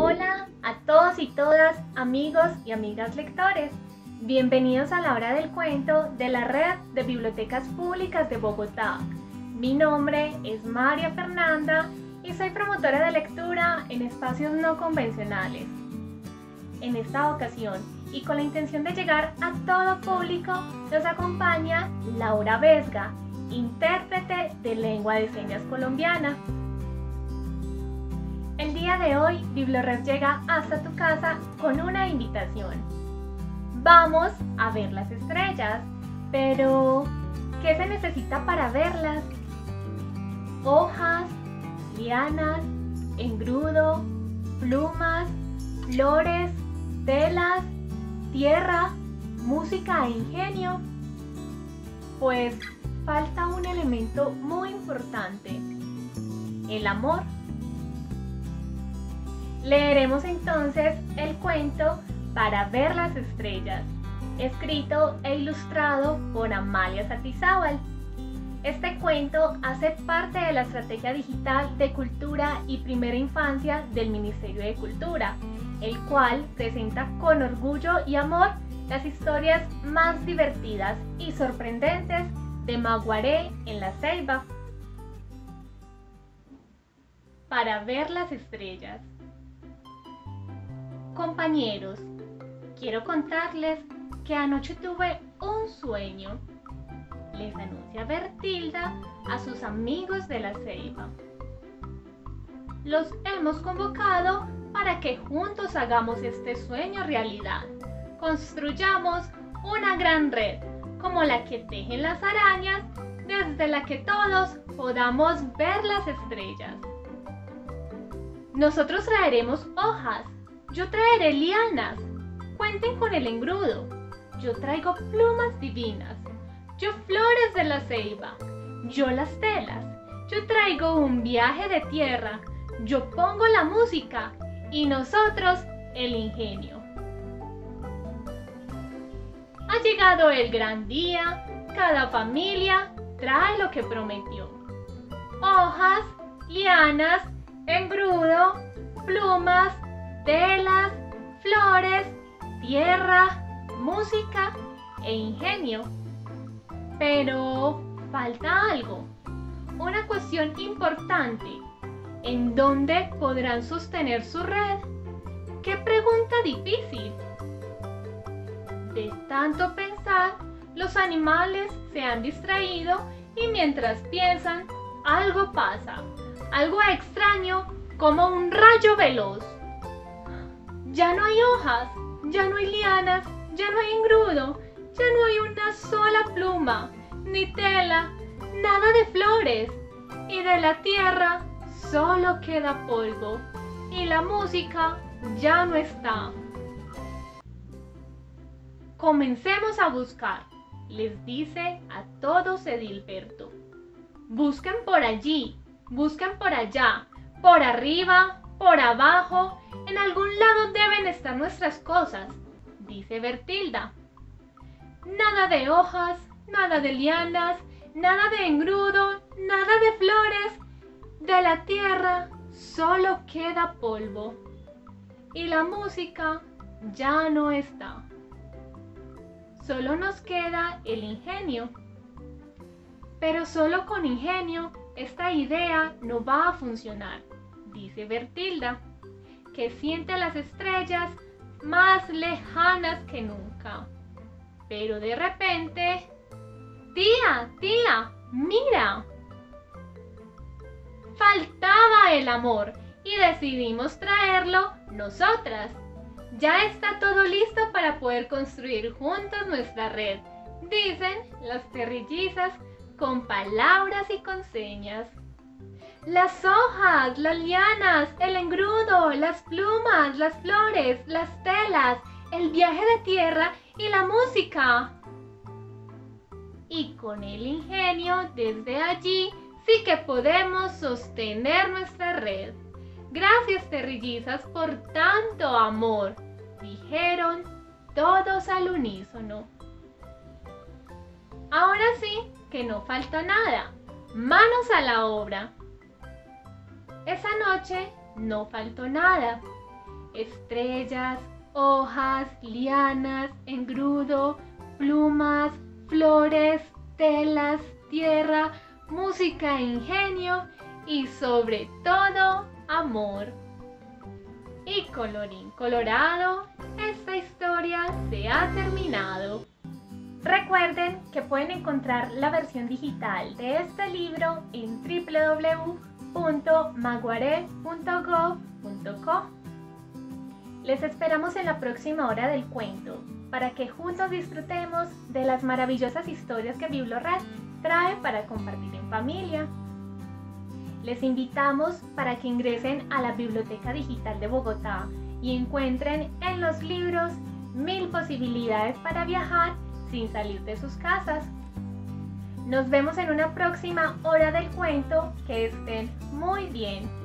Hola a todos y todas, amigos y amigas lectores. Bienvenidos a la hora del cuento de la Red de Bibliotecas Públicas de Bogotá. Mi nombre es María Fernanda y soy promotora de lectura en espacios no convencionales. En esta ocasión, y con la intención de llegar a todo público, nos acompaña Laura Vesga, intérprete de lengua de señas colombiana. El día de hoy, BiblioRed llega hasta tu casa con una invitación. Vamos a ver las estrellas, pero ¿qué se necesita para verlas? Hojas, lianas, engrudo, plumas, flores, telas, tierra, música e ingenio. Pues falta un elemento muy importante: el amor. Leeremos entonces el cuento Para ver las estrellas, escrito e ilustrado por Amalia Satizábal. Este cuento hace parte de la Estrategia Digital de Cultura y Primera Infancia del Ministerio de Cultura, el cual presenta con orgullo y amor las historias más divertidas y sorprendentes de Maguaré en la Ceiba. Para ver las estrellas. Compañeros, quiero contarles que anoche tuve un sueño. Les anuncia Bertilda a sus amigos de la Ceiba. Los hemos convocado para que juntos hagamos este sueño realidad. Construyamos una gran red, como la que tejen las arañas, desde la que todos podamos ver las estrellas. Nosotros traeremos hojas. Yo traeré lianas. Cuenten con el engrudo. Yo traigo plumas divinas. Yo flores de la ceiba. Yo las telas. Yo traigo un viaje de tierra. Yo pongo la música. Y nosotros el ingenio. Ha llegado el gran día. Cada familia trae lo que prometió. Hojas, lianas, engrudo, plumas, telas, flores, tierra, música e ingenio. Pero falta algo, una cuestión importante. ¿En dónde podrán sostener su red? ¡Qué pregunta difícil! De tanto pensar, los animales se han distraído y mientras piensan, algo pasa, algo extraño como un rayo veloz. Ya no hay hojas, ya no hay lianas, ya no hay engrudo, ya no hay una sola pluma, ni tela, nada de flores. Y de la tierra solo queda polvo, y la música ya no está. Comencemos a buscar, les dice a todos Edilberto. Busquen por allí, busquen por allá, por arriba, por abajo. En algún lado deben estar nuestras cosas, dice Bertilda. Nada de hojas, nada de lianas, nada de engrudo, nada de flores. De la tierra solo queda polvo. Y la música ya no está. Solo nos queda el ingenio. Pero solo con ingenio esta idea no va a funcionar, dice Bertilda, que siente las estrellas más lejanas que nunca. Pero de repente, ¡Tía! ¡Mira! Faltaba el amor y decidimos traerlo nosotras. Ya está todo listo para poder construir juntos nuestra red, dicen las terrillizas con palabras y con señas. Las hojas, las lianas, el engrudo, las plumas, las flores, las telas, el viaje de tierra y la música. Y con el ingenio desde allí sí que podemos sostener nuestra red. Gracias, terrillizas, por tanto amor, dijeron todos al unísono. Ahora sí que no falta nada. Manos a la obra. Esa noche no faltó nada. estrellas, hojas, lianas, engrudo, plumas, flores, telas, tierra, música e ingenio y sobre todo amor. Y colorín colorado, esta historia se ha terminado. Recuerden que pueden encontrar la versión digital de este libro en www.maguare.gov.co. Les esperamos en la próxima hora del cuento para que juntos disfrutemos de las maravillosas historias que Biblored trae para compartir en familia. Les invitamos para que ingresen a la Biblioteca Digital de Bogotá y encuentren en los libros 1000 posibilidades para viajar sin salir de sus casas. Nos vemos en una próxima hora del cuento. Que estén muy bien.